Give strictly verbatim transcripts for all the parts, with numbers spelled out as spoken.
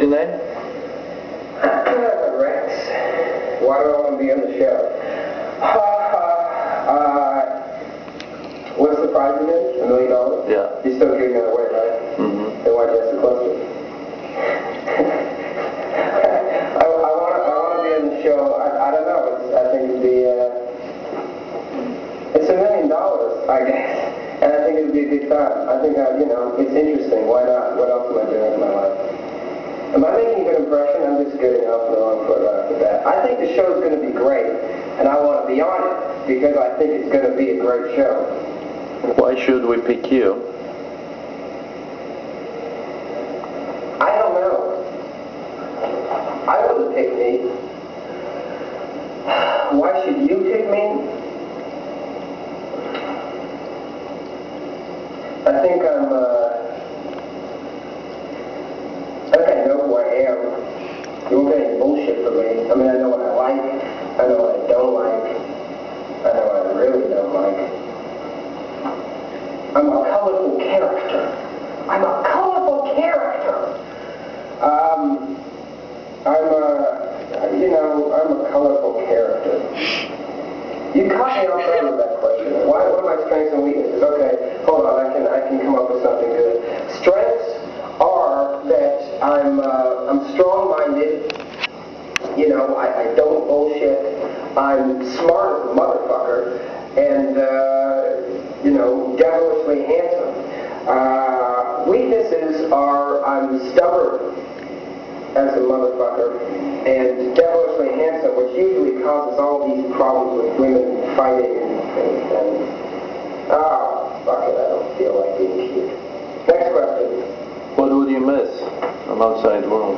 your name? Rex. Why do I want to be on the show? Uh, uh, what's the prize again? A million dollars? Yeah. You're still giving that away, right? Mm-hmm. Then why'd you ask the question? I, I want to I want to be on the show. I, I don't know. It's, I think it'd be, uh, it's a million dollars, I guess. And I think it'd be a good time. I think, I, you know, it's interesting. Why not? What else am I doing with my life? Am I making a good impression? I'm just getting off on the wrong foot right after that. I think the show's going to be great, and I want to be on it because I think it's going to be a great show. Why should we pick you? I don't know. I wouldn't pick me. Why should you pick me? I think I'm, uh, I think I know who I am. You won't get any bullshit from me. I mean, I know what I like. I know what I don't like. I know what I really don't like. I'm a colorful character. I'm a colorful character. Um, I'm a, you know, I'm a colorful character. You caught me off guard with that question. Why, what are my strengths and weaknesses? Okay, hold on, I can, I can come up with something good. Strengths are that I'm, uh, I'm strong-minded. You know, I, I don't bullshit. I'm smart as a motherfucker. And, uh, you know, devilishly handsome. Uh, weaknesses are I'm stubborn as a motherfucker and devilishly handsome, which usually causes all these problems with women fighting and, and, and oh, fuck it, I don't feel like being cute. Next question. What would you miss from outside world?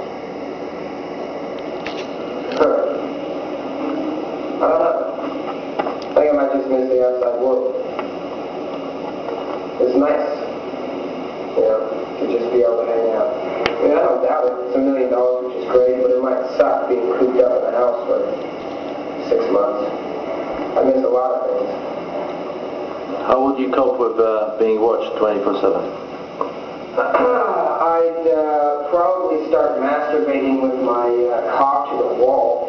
Huh. I don't know. I think I might just miss the outside world. It's nice, you know, to just be able to hang out. I mean, I don't doubt it. It's a million dollars, which is great, but it might suck being cooped up in the house for six months. I miss a lot of things. How would you cope with uh, being watched twenty-four seven? I'd uh, probably start masturbating with my uh, cock to the wall.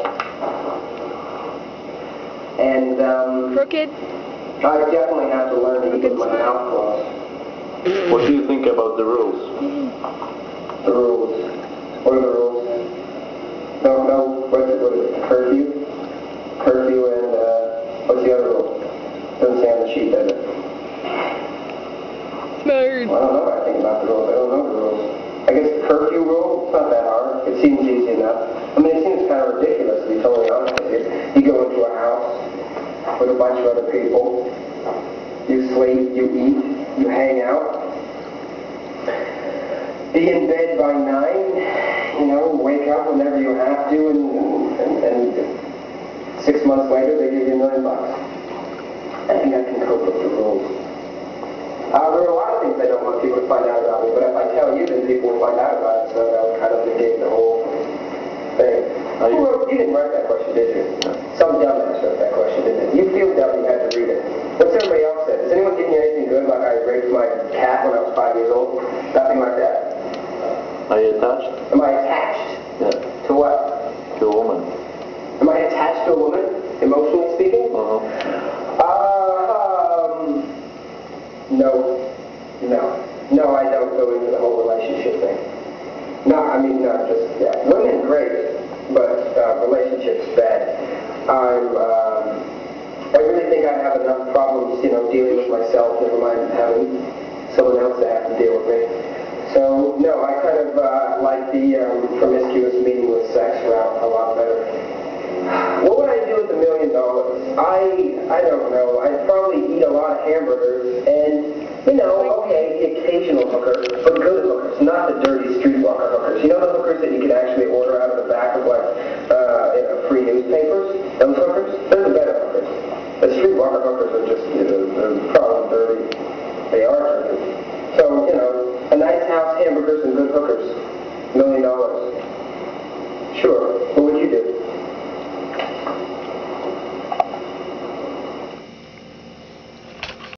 And, um... Crooked? I definitely have to learn to eat with my mouth closed. What do you think about the rules? The rules. What are the rules? No, no, what is it, what is it? Curfew? Curfew and, uh, what's the other rule? Doesn't say on the sheet, does it? Smart. Well, I don't know what I think about the rules. I don't know the rules. I guess the curfew rule, it's not that hard. It seems easy enough. I mean, it seems kind of ridiculous, to be totally honest with you. You go into a house with a bunch of other people. You sleep, you eat, you hang out. Be in bed by nine, you know, wake up whenever you have to, and, and, and six months later they give you a million bucks. I think I can cope with the rules. Uh, there are a lot of things I don't want people to find out about me, but if I tell you, then people will find out about it, so that would kind of negate the whole thing. Are you, Who wrote, you didn't write that question, did you? Some dumbass wrote that question, didn't it? You feel dumb, you had to read it. What's everybody else said? Has anyone given you anything good, like I raped my cat when I was five years old? Nothing like that. are you attached? Am I attached? Yeah. To what? To a woman? Am I attached to a woman, emotionally speaking? Uh-huh. Uh, um, no. No. No, I don't go into the whole relationship thing. No, I mean, no, just, yeah. Women, great, but uh, relationships, bad. I'm, um, I really think I have enough problems, you know, dealing with myself, never mind having someone else that has to deal with me. So, no, I kind of uh, like the um, promiscuous, meaningless sex route a lot better. What would I do with a million dollars? I, I don't know. I'd probably eat a lot of hamburgers and, you know, okay, the occasional hooker, but good hookers, not the dirty streetwalker hookers. You know the hookers that you can actually order out of the